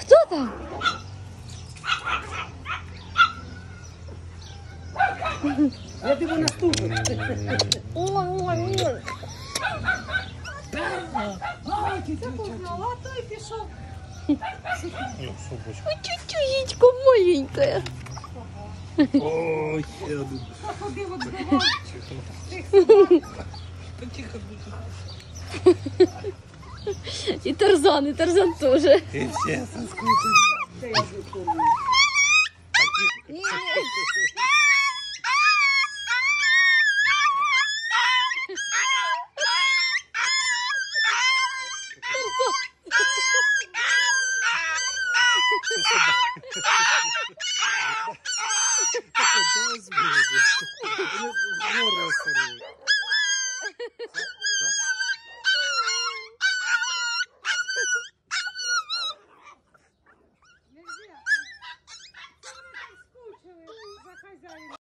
Хто там? Я тебе наступлю. А той пішов. Ой, чуть-чутечко маленькая. Ой, я думаю. Ходив відбивав. Тихо будь. И Тарзан тоже. И все соскучились. Це я вже помню.